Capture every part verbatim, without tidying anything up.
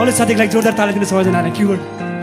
ललित साथीको लागि जोरदार ताली दिनु सबैजनाले किबोर्ड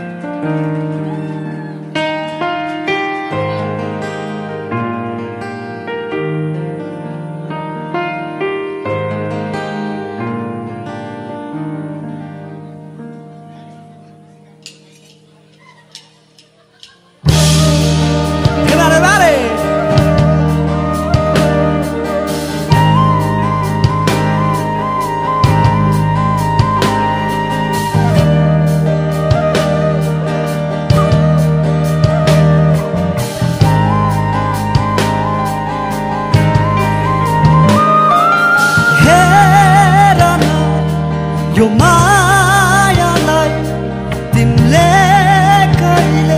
यो मायालाई तिमीले कहिले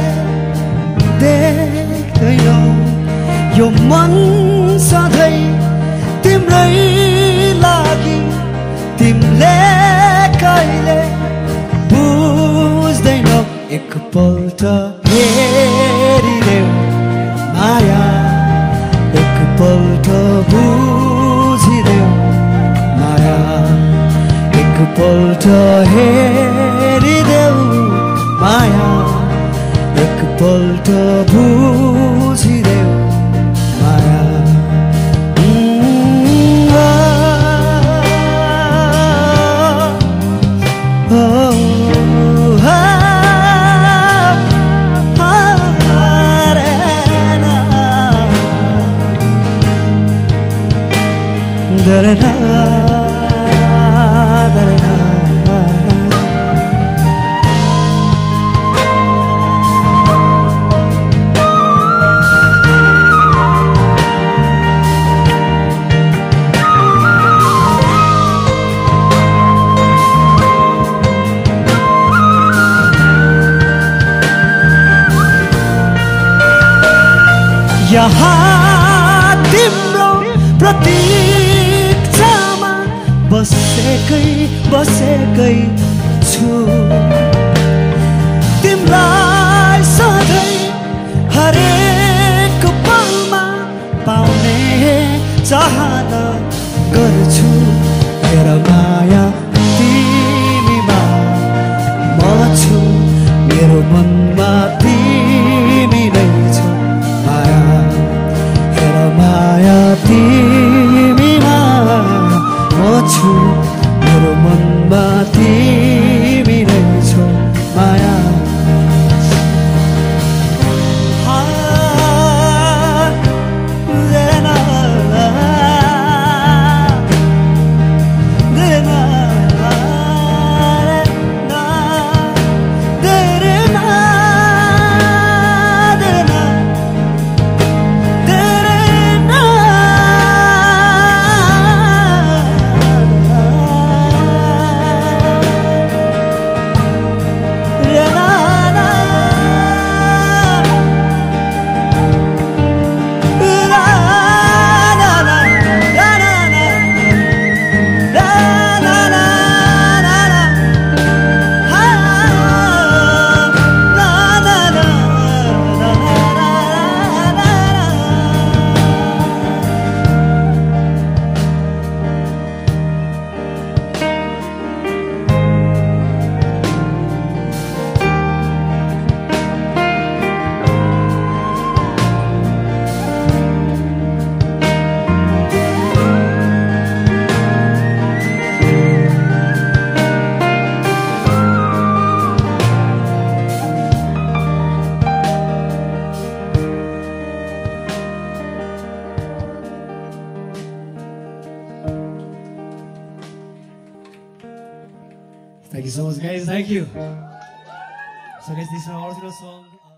देख्दैनौ यो मन सधैँ तिम्रै लागि तिमीले कहिले बुझ्दैनौ एकपल्ट हेरिदेऊ माया एकपल्ट बुझिदेऊ माया एकपल्ट हेरिदेऊ माया एकपल्ट बुझिदेऊ माया यहाँ तिम्रो प्रतीक्षामा बसेकै बसेकै छु तिमीलाई सधैँ हरेक पलमा पाउने चाहना गर्छु हेर माया तिमीमा म छु मेरो मनमा तिमी नै छौ माया तिमीमा म छु मेरो मनमा तिमी नै छौ माया Thank you so much, guys. Thank you. So, guys, this is our original song.